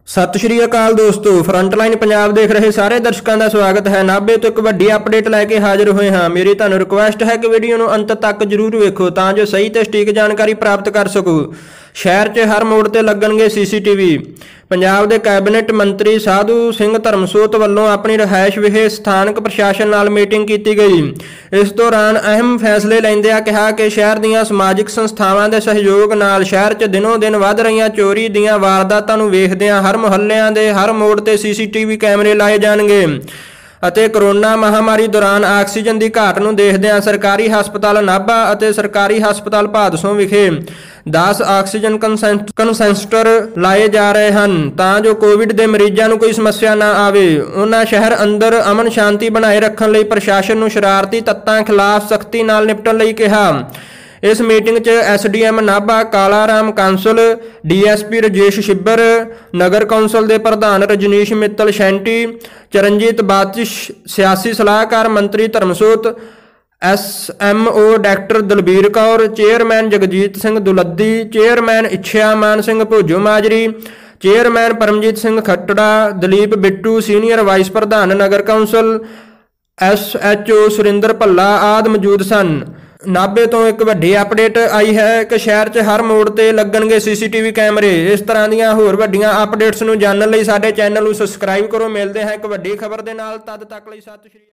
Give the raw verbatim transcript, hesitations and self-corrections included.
सत श्री अकाल दोस्तों, फ्रंटलाइन पंजाब देख रहे सारे दर्शकों का स्वागत है। नाभे तो एक वड्डी अपडेट लैके हाजिर हुए हाँ। मेरी तुहानू रिक्वेस्ट है कि वीडियो को अंत तक जरूर वेखो ता जो सही तो सटीक जानकारी प्राप्त कर सको। शहर च हर मोड़ ते लगणगे सीसीटीवी। पंजाब के कैबिनेट मंत्री साधु सिंह धर्मसोत वालों अपनी रिहायश विखे स्थानक प्रशासन नाल मीटिंग की गई। इस दौरान अहम फैसले लैंदिआं कहा कि शहर दीआं समाजिक संस्थावां के सहयोग नाल शहर च दिनों दिन वध रहीआं चोरी दीआं वारदातां नूं वेखदिआं हर मुहल्लिਆਂ ਦੇ हर मोड़ ते सीसीटीवी कैमरे लाए जाणगे ਅਤੇ कोरोना महामारी दौरान आक्सीजन की घाट ਨੂੰ ਦੇਖਦਿਆਂ सरकारी हस्पताल नाभा ਅਤੇ सरकारी हस्पताल ਭਾਦਸੋਂ ਵਿਖੇ दस आक्सीजन कंसੈਂਟਰ लाए जा रहे हैं ਤਾਂ जो कोविड के मरीजों को कोई समस्या ना आवे। उन्होंने शहर अंदर अमन शांति बनाए रखने लई प्रशासन ਨੂੰ शरारती तत्तां खिलाफ सख्ती नाल निपटਣ ਲਈ कहा। इस मीटिंग च S D M Nabha Kala Ram Kansal, D S P Rajesh Chhibber, नगर कौंसल के प्रधान रजनीश मित्तल शैंटी, चरणजीत बातिश, सियासी सलाहकार मंत्री Dharamsot, S M O doctor Dalbir Kaur, chairman Jagjit Singh Duladdi, chairman Ichhiyaman Singh Bhojo Majri, chairman Paramjit Singh Khattra, Dalip Bittu senior vice प्रधान नगर council, S H O Surinder Bhalla आदि मौजूद सन। नाभे तो एक वड्डी अपडेट आई है कि शहर च हर मोड़ ते लगणगे सीसीटीवी कैमरे। इस तरह दीआं होर वड्डियां अपडेट्स नूं जानण लई साडे चैनल नूं सबसक्राइब करो। मिलते हैं एक वड्डी खबर दे नाल, तद तक लई सत श्री अकाल।